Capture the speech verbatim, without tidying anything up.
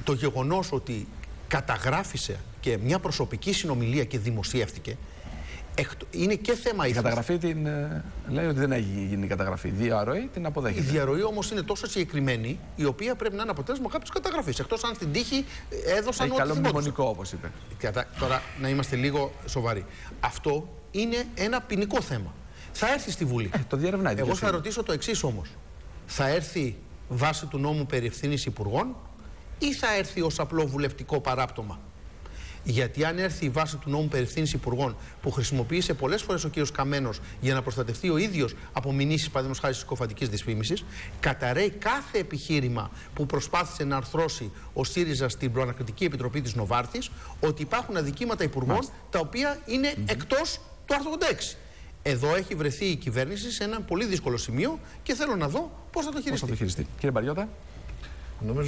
το γεγονός ότι καταγράφησε και μια προσωπική συνομιλία και δημοσιεύτηκε, είναι και θέμα ήθους. Η καταγραφή την ε, λέει ότι δεν έχει γίνει η καταγραφή. Η διαρροή την αποδέχεται. Η διαρροή όμως είναι τόσο συγκεκριμένη, η οποία πρέπει να είναι αποτέλεσμα κάποιες καταγραφής. Εκτός αν στην τύχη έδωσαν έχει ό,τι καλό θυμόντουσαν. μνημονικό, όπως είπε. Κατα... Τώρα να είμαστε λίγο σοβαροί. Αυτό είναι ένα ποινικό θέμα. Θα έρθει στη Βουλή. Ε, το διερευνάει. Εγώ θα ρωτήσω το εξής όμως. Θα έρθει βάσει του νόμου περί ευθύνης υπουργών ή θα έρθει ως απλό βουλευτικό παράπτωμα? Γιατί αν έρθει η βάση του νόμου περί ευθύνης υπουργών, που χρησιμοποίησε πολλές φορές ο κ. Καμένος για να προστατευτεί ο ίδιος από μηνύσεις, παραδείγματος χάρη, συκοφαντικής δυσφήμισης, καταρρέει κάθε επιχείρημα που προσπάθησε να αρθρώσει ο ΣΥΡΙΖΑ στην Προανακριτική Επιτροπή της Νοβάρτης, ότι υπάρχουν αδικήματα υπουργών Μάλιστα. τα οποία είναι mm-hmm. εκτός του άρθρου ογδόντα έξι. Εδώ έχει βρεθεί η κυβέρνηση σε ένα πολύ δύσκολο σημείο και θέλω να δω πώς θα το χειριστεί. Πώς θα το χειριστεί. Κύριε Μπαριώτα.